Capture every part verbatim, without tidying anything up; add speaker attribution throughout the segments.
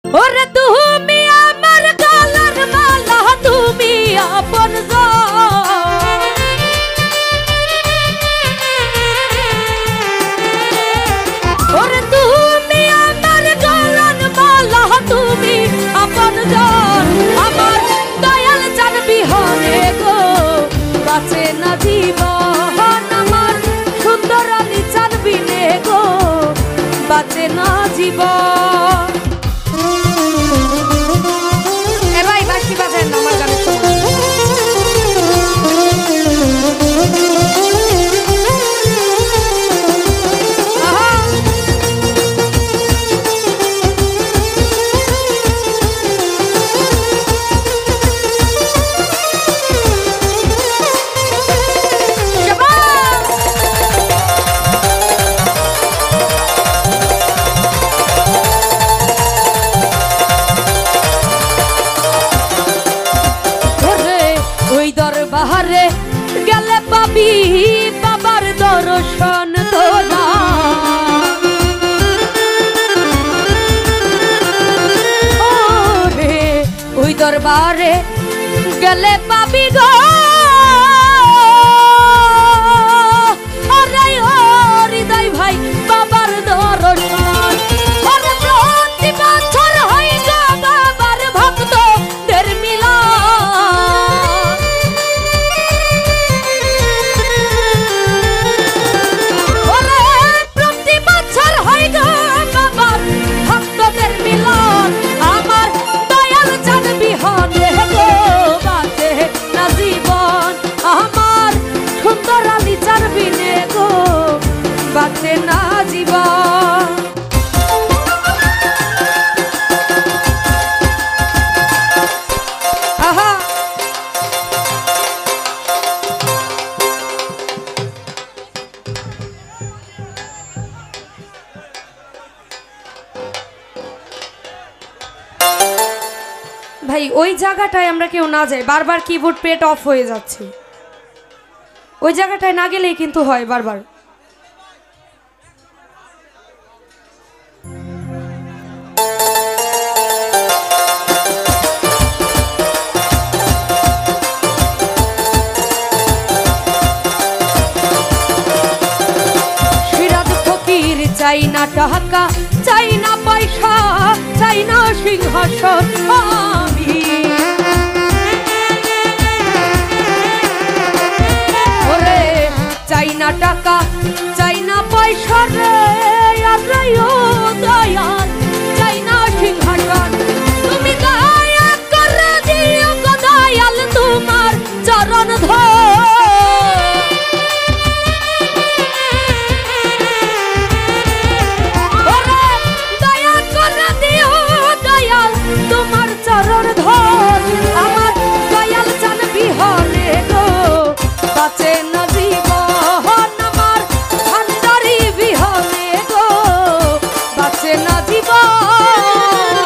Speaker 1: ওরে তুমি আমার গলার মালা, তুমি আপন ওরে তুমি আমার গলার মালা, তুমি আপন জন। আমার দয়াল চান বিহনে গো বাঁচে না জীবন, আমার সুন্দর আলী চান বিনে গো বাঁচে না জীবন। এবাই বাঁশি বাজায় না আমার গানের সময়। বাহারে গেলে পাবি বাবার দর্শন তোরা, ওরে ওই দরবারে গেলে পাবি গো আরে ও হৃদয় ভাই বাবার দর্শন। ওরে প্রতি বছর হয় গো বাবার ভক্তদের মিলন, বাঁচে না জীবন। আহা ভাই ওই জায়গাটায় আমরা কেউ না যাই, বারবার কিবোর্ড পেট অফ হয়ে যাচ্ছে, ওই জায়গাটায় না গেলেই কিন্তু হয় বারবার। চাই না টাকা, চাই না পয়সা, চাই না সিংহাসন, আমি ওরে চাই না টাকা, চাই না পয়সা রে ও দয়াল, চাই না সিংহাসন। তুমি দয়া করে দিও গো দয়াল তোমার চরণ ধর, আমার দয়াল চান বিহনে গো বাঁচে না জীবন, আমার ভান্ডারি বিহনে গো বাঁচে না জীবন।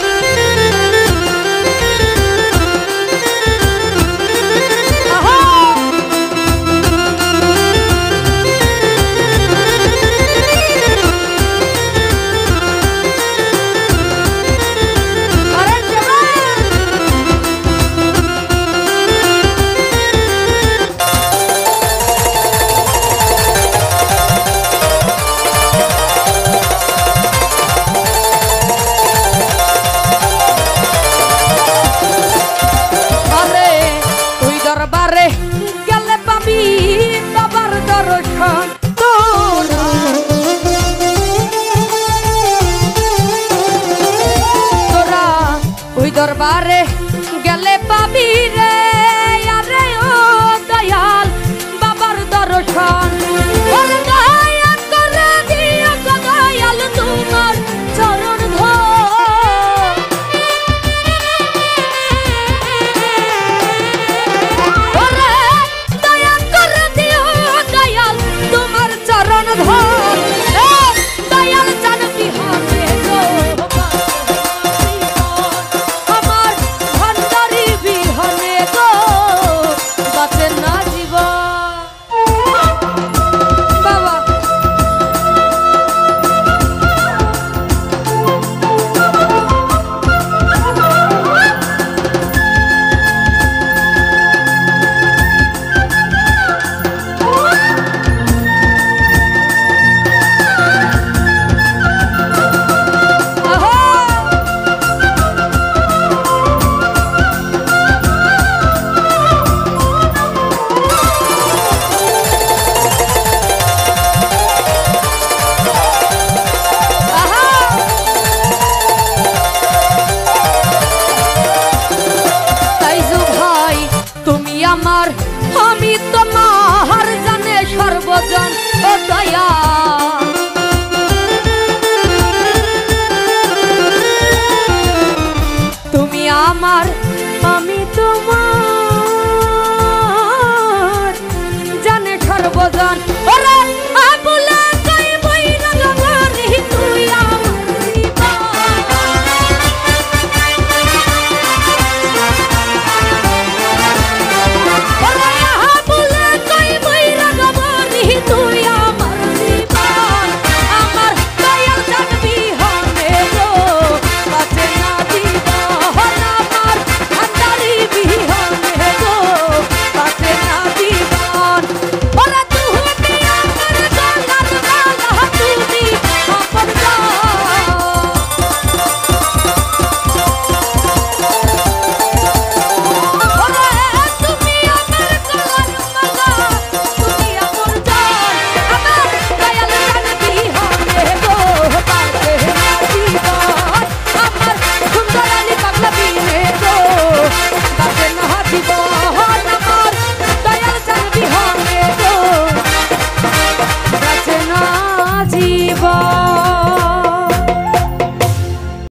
Speaker 1: গেলে পাবি বাবার দর্শন তোরা, তোরা ওই দরবারে গেলে পাবি রে আরে ও দয়াল বাবার দর্শন। দয়া করে দিও গো দয়াল তোমার চরণ ধর, তোমার চরণ ধর দয়াল চান বিহনে গো আমার ভান্ডারি বিহনে বানাইয়া তুমি আমার আমি তোমার